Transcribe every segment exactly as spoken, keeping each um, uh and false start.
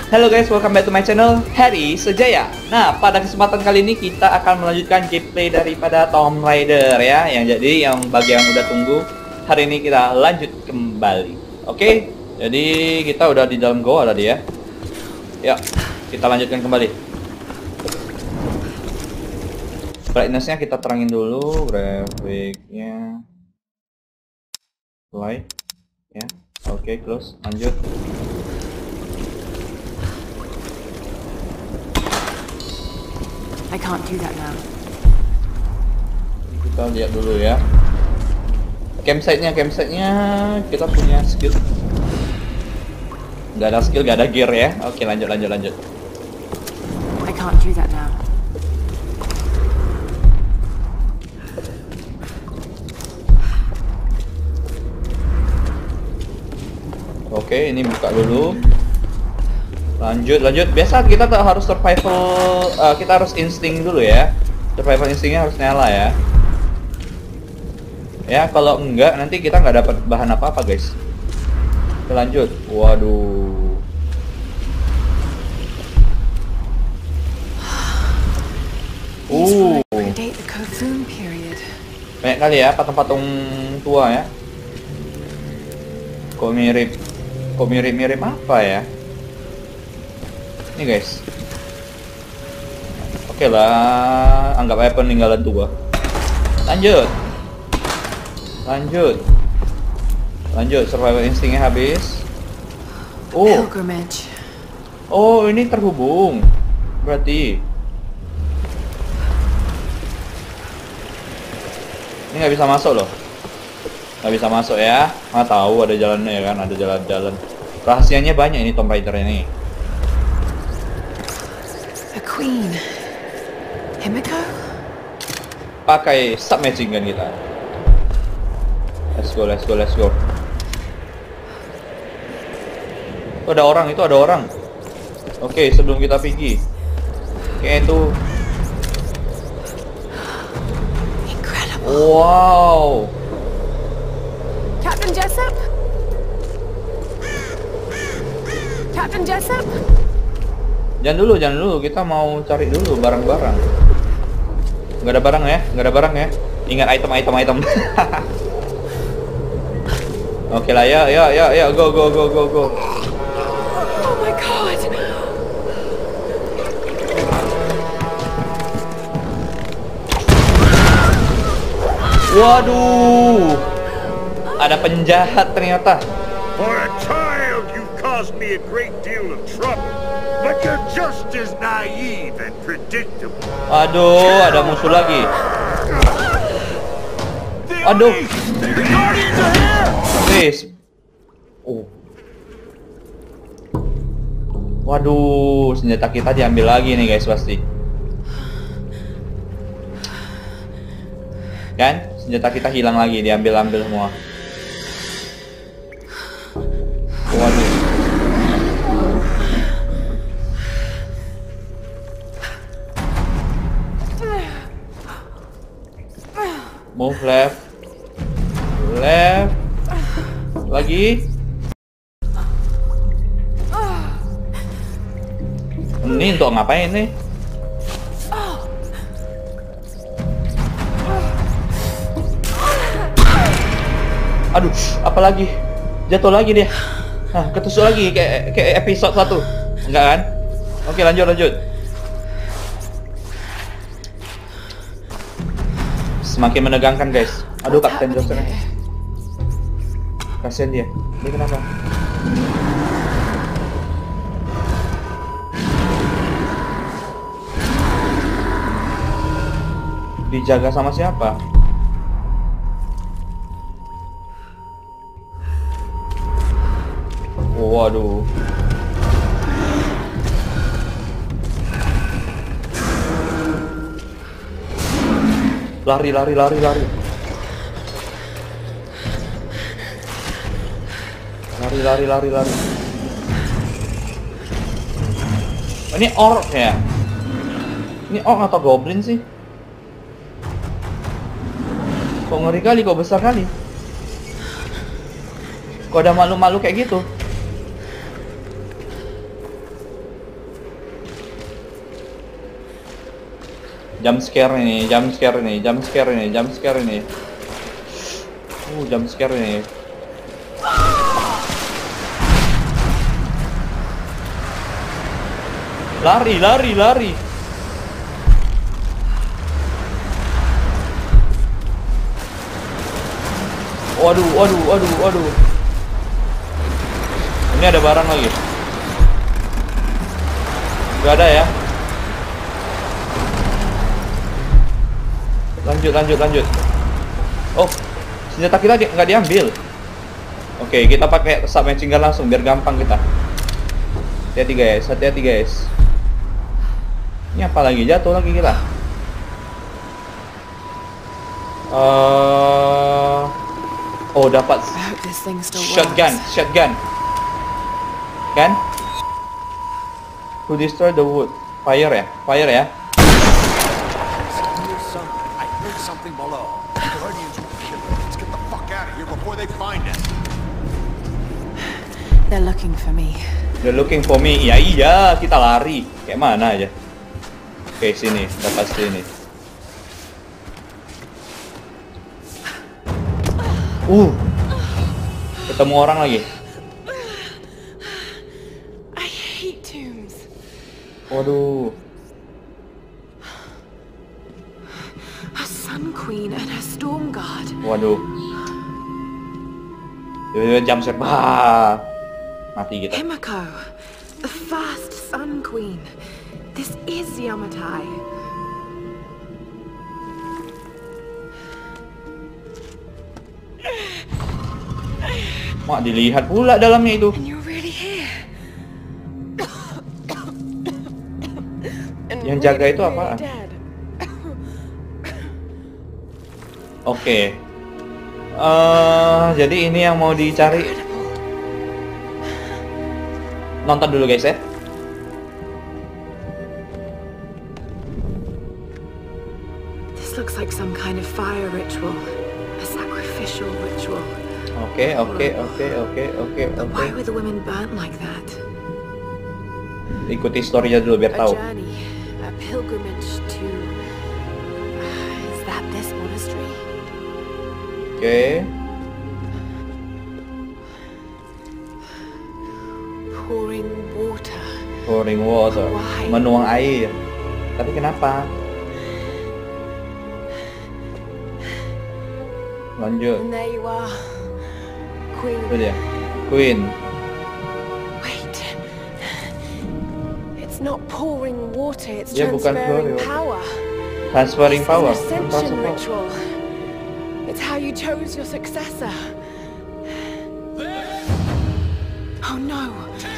Halo guys, welcome back to my channel, Harry Sejaya. Nah, pada kesempatan kali ini kita akan melanjutkan gameplay daripada Tomb Raider ya. Yang jadi yang bagi yang udah tunggu, hari ini kita lanjut kembali. Oke, jadi kita udah di dalam goa tadi ya. Yuk, kita lanjutkan kembali. Brightness-nya kita terangin dulu, grafiknya play ya. Oke, close, lanjut. I can't do that now. Kita lihat dulu ya. Campsite-nya, campsite-nya kita punya skill. Nggak ada skill, nggak ada gear ya. Oke, lanjut, lanjut, lanjut. I can't do that now. Oke, ini buka dulu. Lanjut, lanjut. Biasa kita tuh harus survival, uh, kita harus insting dulu ya. Survival instingnya harus nyala ya. Ya, kalau enggak nanti kita nggak dapat bahan apa-apa guys. Kita lanjut. Waduh. Uh. Banyak kali ya patung-patung tua ya. Kok mirip, kok mirip-mirip apa ya? Ini guys. Oke lah, anggap aja peninggalan tua. Lanjut. Lanjut. Lanjut, survival instingnya habis. Oh. Oh, ini terhubung. Berarti ini nggak bisa masuk loh. Nggak bisa masuk ya. Nggak tahu ada jalannya ya kan, ada jalan-jalan. Rahasianya banyak ini Tomb Raider ini. Queen Himiko? Pakai submachine gun kita. Let's go, let's go, let's go. Itu ada orang, itu ada orang. Oke, sebelum kita pergi. Oke, itu. Incredible. Wow. Captain Jessup? Captain Jessup? Jangan dulu, jangan dulu. Kita mau cari dulu barang-barang. Nggak ada barang ya, nggak ada barang ya. Ingat item, item, item. Oke lah, ya, ya, ya, ya, go, go, go, go, go. Oh my god. Waduh, ada penjahat ternyata. For a child, you've caused me a great deal of trouble. But you're just as naive and predictable. Aduh, ada musuh lagi. Aduh. Please. Oh. Waduh, senjata kita diambil lagi nih guys pasti. Kan? Senjata kita hilang lagi, diambil-ambil semua. Waduh. Move left, left, lagi. Ini untuk ngapain nih? Aduh, apa lagi? Jatuh lagi dia. Nah, ketusuk lagi kayak kayak episode satu. Enggak kan? Oke, lanjut lanjut. Semakin menegangkan guys. Aduh, Kapten Johnson. Kasian dia. Dia kenapa? Dijaga sama siapa? Waduh. Lari, lari, lari, lari. Lari, lari, lari, lari. Ini orc ya? Ini orc atau goblin sih? Kok ngeri kali, kok besar kali. Kok ada malu-malu kayak gitu. Jump scare ini, jump scare ini, jump scare ini, jump scare ini. Uh, jump scare ini. Lari, lari, lari. Waduh, waduh, waduh, waduh. Ini ada barang lagi. Gak ada ya. Lanjut, lanjut, lanjut. Oh, senjata kita di nggak diambil. Oke, kita pakai submachine gun langsung biar gampang kita. Hati-hati guys, hati-hati guys. Ini apa lagi? Jatuh lagi kita. Uh... Oh, dapat shotgun, shotgun. Kan? To destroy the wood. Fire ya, fire ya. I heard something below. Guardians will kill it. Let's get the fuck out of here before they find us. They're looking for me. They're looking for me. Ya iya, kita lari. Kayak mana aja. Oke, sini, dapat sini. Uh. Ketemu orang lagi. I hate tombs. Waduh. A Sun Queen and her Storm Guard. Waduh. Tiba-tiba jump scare. Bah. Mati kita. Himiko, the first Sun Queen. This is Yamatai. Mak dilihat pula dalamnya itu. And you're really here. And Yang jaga really, itu really apaan? dead. Oke. Eh, jadi ini yang mau dicari. Nonton dulu guys ya. This looks like some kind of fire ritual, a sacrificial ritual. Oke, oke, oke, oke, oke, But oke. why were the women burnt like that? Ikuti story-nya dulu biar A tahu. journey, a pilgrimage to... Is that this monastery? Oke. Pouring water. Pouring water. Why? Menuang air. Tapi kenapa? Lanjut. And there you are, Queen. Itu dia. Queen. Wait. It's not pouring water, it's Ya, bukan transferring pouring. power. Transferring It's power. an ascension Transfer power. ritual. It's how you chose your successor. Oh no.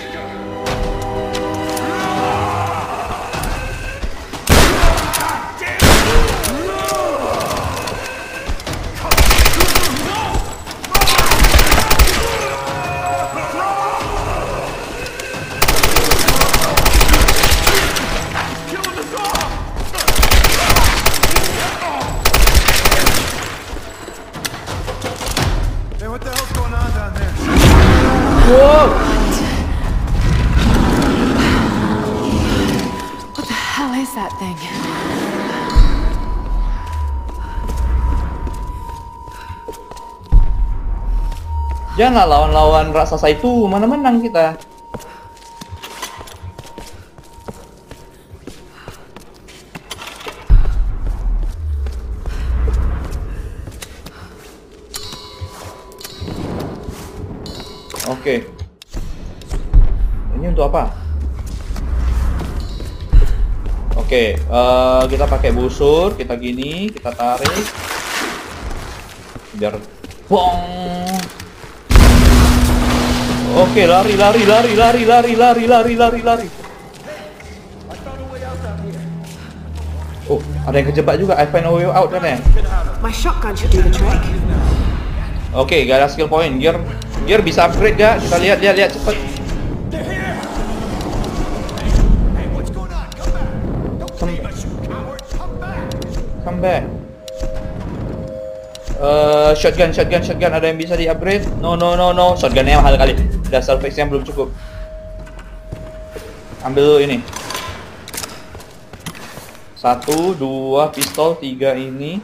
Hey, what the hell's going on down there? Wow. What the hell is that thing? Janganlah lawan-lawan raksasa itu, mana menang kita. Oke. Ini untuk apa? Oke, eh, kita pakai busur, kita gini, kita tarik. Biar bong. Oke, lari, lari, lari, lari, lari, lari, lari, lari, lari. Oh, ada yang kejebak juga. I find a way out kan ya? My shotgun should do the trick. Oke, gak ada skill point. Gear, gear bisa upgrade gak? Kita lihat, lihat, lihat cepet. Hey, what's going on? Come back. Don't Come- leave us, you cowards. Come back. Come back. Eh, shotgun, shotgun, shotgun. Ada yang bisa di upgrade? No, no, no, no. Shotgunnya mahal kali. Udah salvage-nya belum cukup. Ambil dulu ini. Satu, dua, pistol, tiga ini.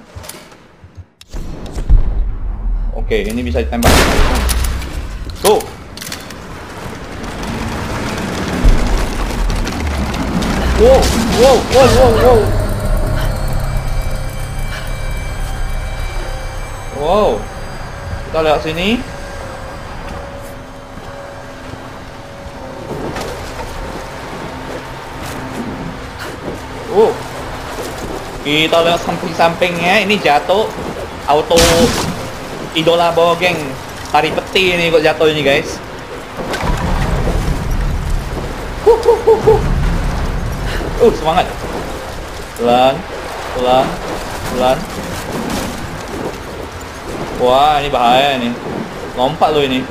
Oke, ini bisa ditembak. Tuh. Wow, wow, wow, wow, wow. Wow. Kita lihat sini. Oh. Kita lihat samping-sampingnya, ini jatuh auto idola bawa geng tari peti ini kok jatuh ini guys. Huh, huh, huh, huh. Uh semangat. Pelan, pelan, pelan. Wah ini bahaya nih. Lompat loh ini.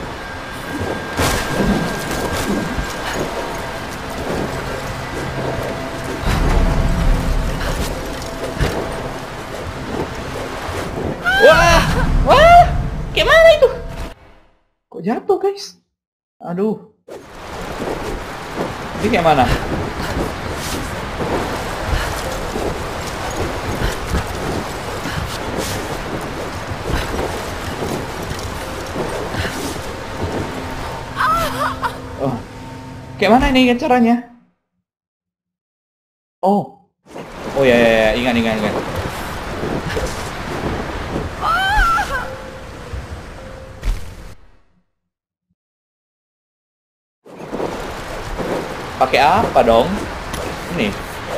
Wah, wah, gimana itu? Kok jatuh guys? Aduh. Ini kayak mana? Oh, kayak mana ini caranya? Oh, oh ya ya ya, ingat ingat ingat. Pakai apa dong? Ini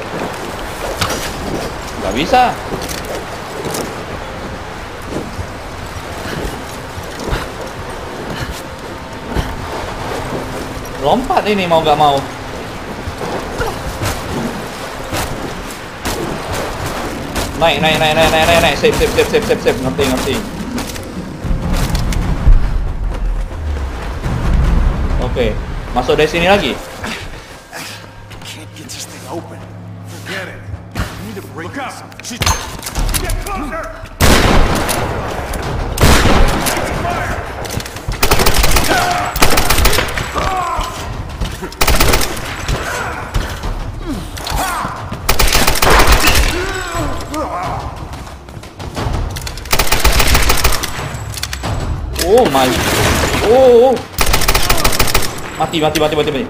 nggak bisa. Lompat ini mau nggak mau. Naik naik naik naik naik naik naik. Sip sip sip sip sip sip. Ngerti ngerti. Oke, masuk dari sini lagi. Oh my. Oh. Mati mati mati mati mati.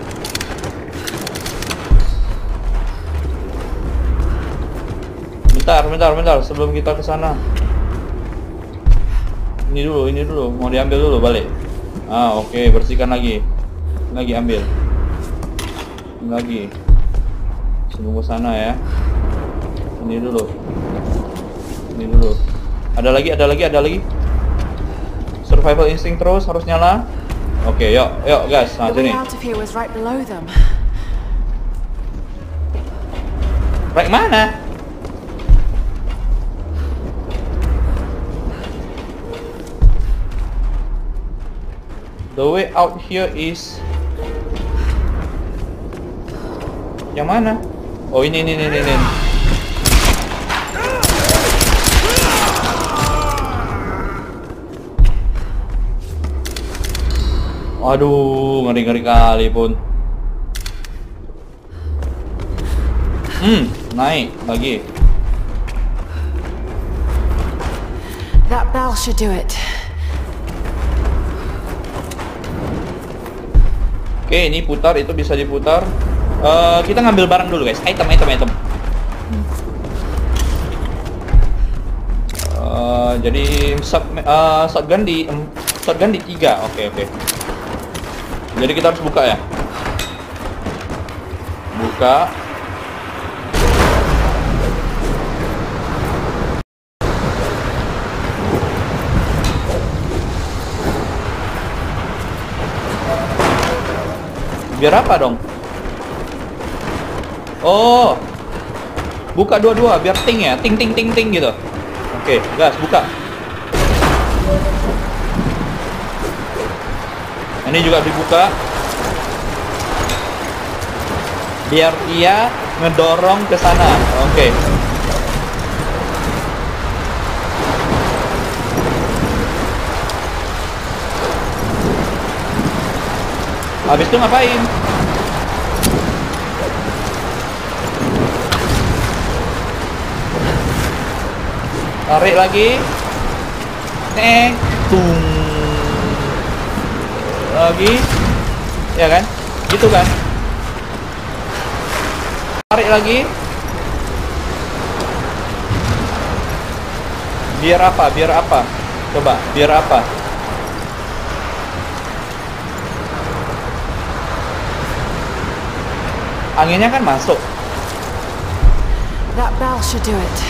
Bentar, bentar, bentar sebelum kita ke sana. Ini dulu, ini dulu mau diambil dulu balik. Ah, oke, okay. Bersihkan lagi. Lagi ambil. Lagi. Sebelum ke sana ya. Ini dulu. Ini dulu. Ada lagi, ada lagi, ada lagi. Survival instinct terus harus nyala. Oke, okay, yuk, yuk guys, nah sini. Right mana? The way out here is yang mana? Oh ini ini ini ini. Aduh, ngeri-ngeri kali pun. Hmm, naik lagi. That bell should do it. Oke, ini putar, itu bisa diputar. Uh, kita ngambil barang dulu guys. Item, item, item. Uh, jadi shot, uh, shotgun di um, shotgun di tiga. Oke, oke. Jadi kita harus buka ya. Buka. Biar apa dong? Oh. Buka dua-dua biar ting ya. Ting ting ting ting gitu. Oke, gas, buka. Ini juga dibuka. Biar ia ngedorong ke sana. Oke. Habis itu ngapain? Tarik lagi. Nek, tung. Lagi. Ya kan? Gitu kan? Tarik lagi. Biar apa? Biar apa? Coba, biar apa? Anginnya kan masuk. That bell should do it.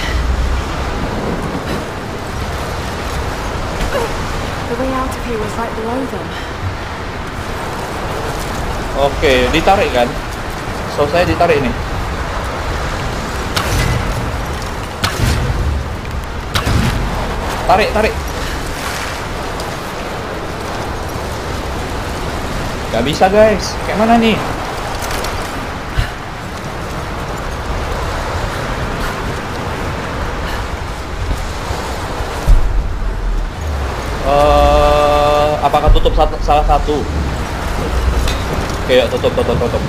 The way out of here was right below them. Oke, ditarik kan? So saya ditarik nih. Tarik, tarik. Gak bisa guys. Kayak mana nih? Uh, apakah tutup satu, salah satu? Oke, yuk, tutup, tutup, tutup.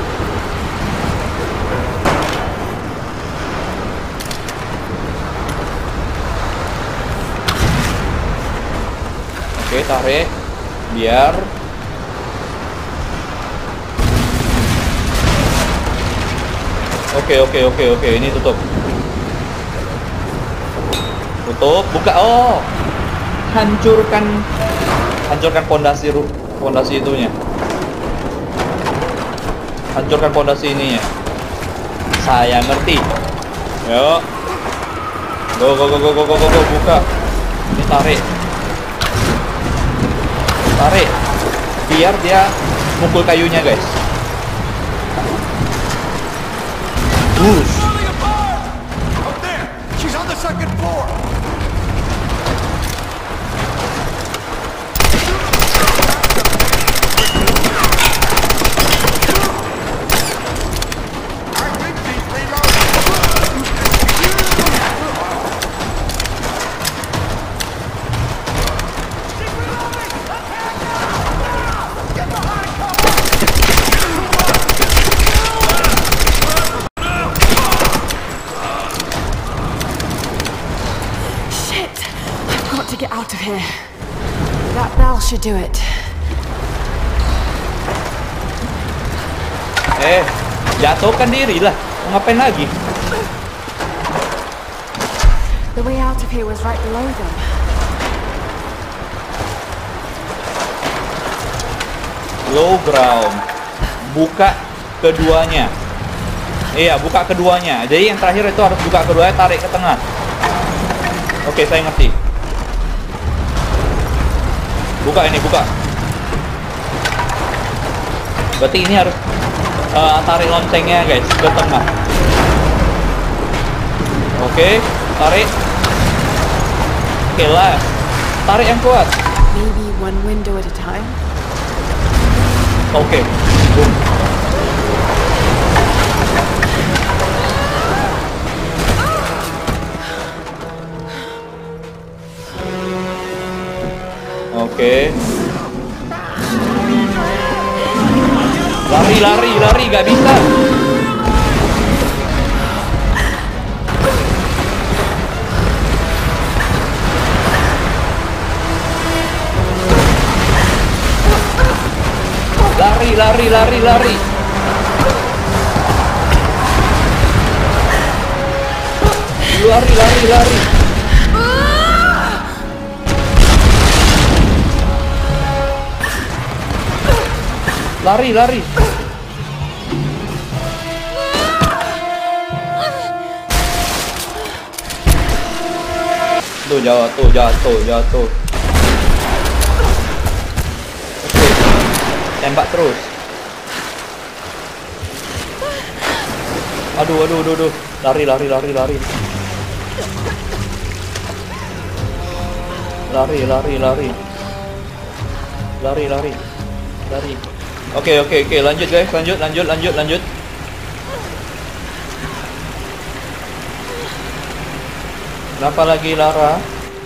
Oke, tarik. Biar. Oke, oke, oke, oke. Ini tutup. Tutup, buka. Oh. Hancurkan hancurkan pondasi pondasi itunya. Hancurkan pondasi ininya. Saya ngerti. Yuk. Go go go go go go go, go. Buka. Ini tarik. Tarik. Biar dia mukul kayunya, guys. Push. Up there! She's on the second floor! Out of here. That bell should do it. Eh, jatuhkan diri lah. Mau ngapain lagi? The way out of here was right below them. Low ground. Buka keduanya. Iya, buka keduanya. Jadi yang terakhir itu harus buka keduanya, tarik ke tengah. Oke, saya ngerti. Buka ini, buka. Berarti ini harus uh, tarik loncengnya, guys, ke tengah. Oke, tarik. Oke, lah. Tarik yang kuat. Maybe one window at a time. Oke. Boom. Oke. Lari, lari, lari, gak bisa. Lari, lari, lari, lari. Lari, lari, lari. Lari, lari. Tuh, jatuh, jatuh, jatuh. Oke. Tembak terus. Aduh, aduh, aduh, aduh. Lari, lari, lari, lari. Lari, lari, lari. Lari, lari. Lari. Oke, oke, oke. Lanjut, guys. Lanjut, lanjut, lanjut, lanjut. Kenapa lagi Lara?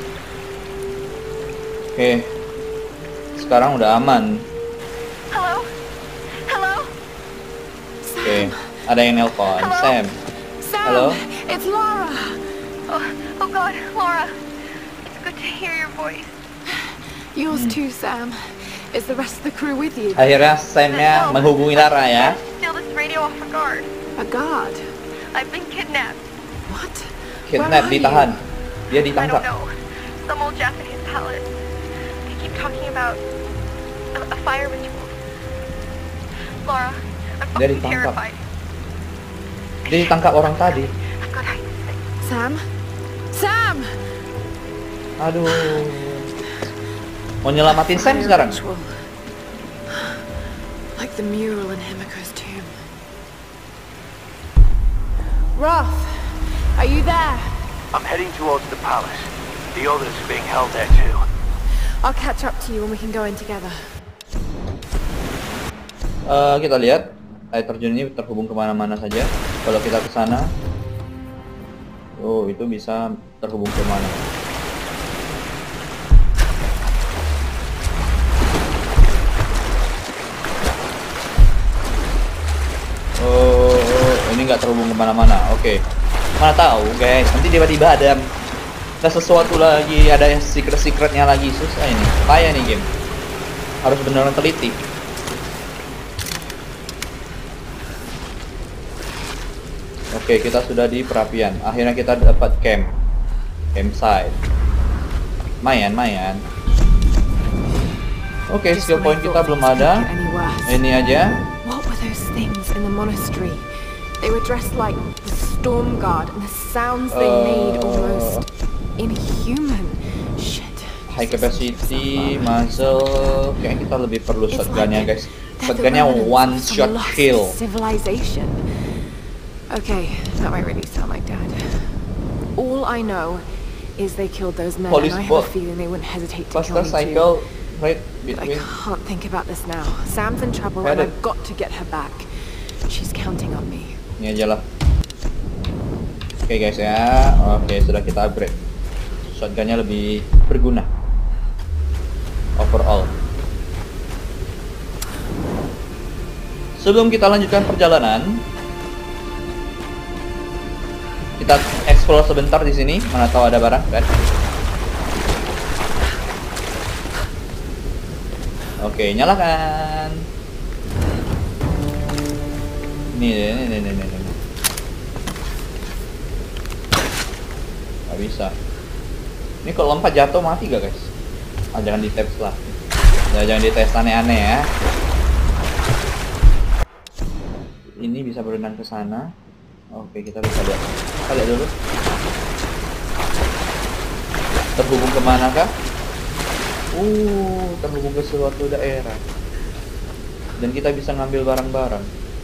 Oke. Sekarang udah aman. Hello? Hello? Oke. Ada yang nelpon. Hello? Sam. Sam, Hello? it's Lara. Oh, oh God, Laura. It's good to hear your voice. Yours too, Sam. Is the rest of the crew with you? Akhirnya Sam-nya menghubungi Lara ya. Steal this radio off a guard. A guard? I've been kidnapped. What? Kidnap, ditahan. Dia I don't ditangkap. know. Some old Japanese palace. They keep talking about a, a fire ritual. Laura, I'm Dia fucking ditangkap. terrified. Dia ditangkap orang tadi. I've got to hide this thing. Sam? Sam! Aduh. Mau nyelamatin Sam Fire sekarang? ritual. Like the mural in Himiko's tomb. Roth, are you there? I'm heading towards the palace. The others are being held there too. I'll catch up to you when we can go in together. Uh, kita lihat air terjun ini terhubung kemana-mana saja. Kalau kita ke sana, oh itu bisa terhubung kemana? Oh, oh ini nggak terhubung kemana-mana. Oke, okay. Mana tahu guys, nanti tiba-tiba ada ada sesuatu lagi, ada secret-secretnya lagi. Susah ini, payah nih game. Harus benar-benar teliti. Oke, kita sudah di perapian. Akhirnya kita dapat camp, campsite. Mayan, mayan. Oke, skill point kita belum ada. Ini aja. What were those things in the monastery? They were dressed like the storm guard, and the sounds they made almost inhuman. Shit. High capacity, muzzle. Kayaknya kita lebih perlu shotgunnya, guys. Shotgunnya one shot kill. Civilization. Okay, that might really sound like Dad. All I know is they killed those men, Police and I have boat. a feeling they wouldn't hesitate to Buster kill me cycle too. right But I between. can't think about this now. Sam's in trouble, Headed. and I've got to get her back. She's counting on me. Ini aja lah. Oke guys ya. Oke, sudah kita upgrade. Shotgunnya lebih berguna. Overall. Sebelum kita lanjutkan perjalanan, kita explore sebentar di sini. Mana tahu ada barang kan? Oke, nyalakan. Nih, nih, nih, nih, nih, nih. Gak bisa. Ini kalau lompat jatuh mati gak guys? Ah, jangan dites lah. Ya, jangan dites aneh-aneh ya. Ini bisa berenang ke sana. Oke, kita bisa lihat. Kita lihat dulu. Terhubung kemana kah? Uh, terhubung ke suatu daerah. Dan kita bisa ngambil barang-barang.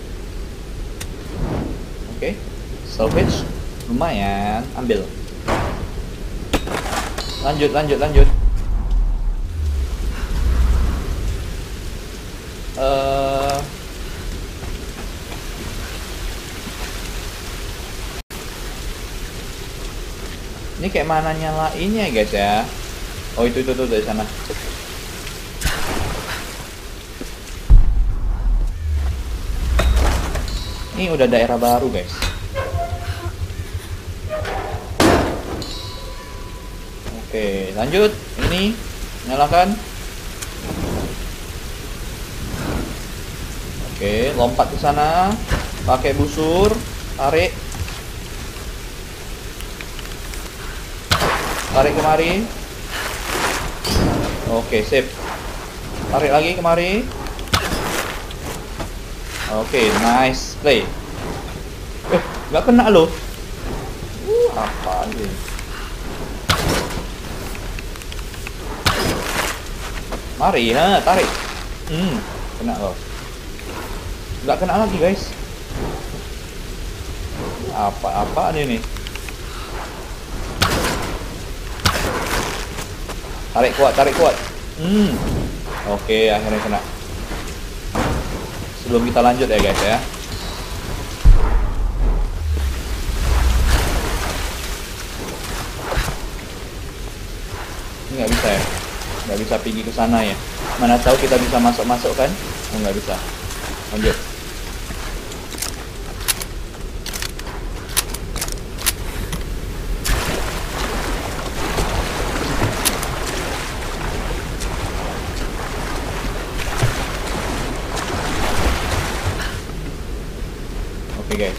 Oke, salvage lumayan, ambil. Lanjut, lanjut, lanjut. Uh, ini kayak mana nyalainnya guys ya? Oh itu itu tuh dari sana. Ini udah daerah baru guys. Oke, lanjut. Ini nyalakan. Oke, lompat ke sana. Pakai busur, tarik. Tarik kemari. Oke, sip. Tarik lagi kemari. Oke, nice play. Eh, nggak kena loh. Uh, apa ini? Mari, ha, tarik. Hmm, kena loh. Nggak kena lagi guys. Apa-apa ini nih? Tarik kuat, tarik kuat. Hmm. Oke, akhirnya kena. Sebelum kita lanjut ya guys ya. Ini nggak bisa ya? Nggak bisa pergi ke sana ya? Mana tahu kita bisa masuk-masuk kan? Oh, nggak bisa. Lanjut. Oke guys.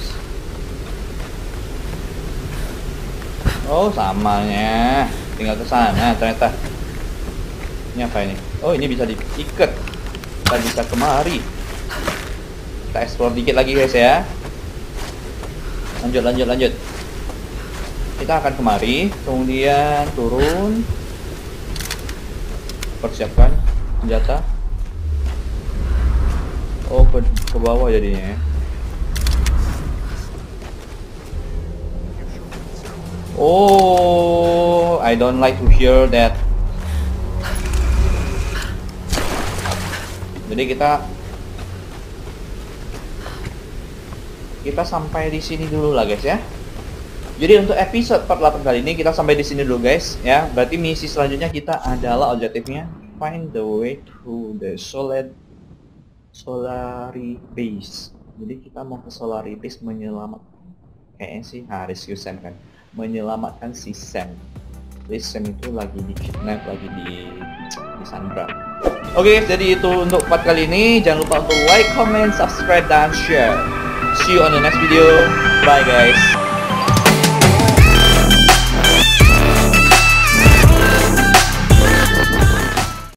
Oh samanya, tinggal ke sana ternyata. Ini apa ini? Oh ini bisa diikat. Kita bisa kemari. Kita explore dikit lagi guys ya. Lanjut lanjut lanjut. Kita akan kemari, kemudian turun. Persiapkan senjata. Oh ke, ke bawah jadinya ya. Oh, I don't like to hear that. Jadi kita kita sampai di sini dulu lah guys ya. Jadi untuk episode empat puluh delapan kali ini kita sampai di sini dulu guys ya. Berarti misi selanjutnya kita adalah objektifnya find the way to the solid Solari Base. Jadi kita mau ke Solari Base menyelamatkan kayaknya sih Haris Sam kan. Menyelamatkan si Sam. Jadi Sam itu lagi di kidnap, lagi di di Sandra. Oke, jadi itu untuk empat kali ini. Jangan lupa untuk like, comment, subscribe dan share. See you on the next video. Bye guys.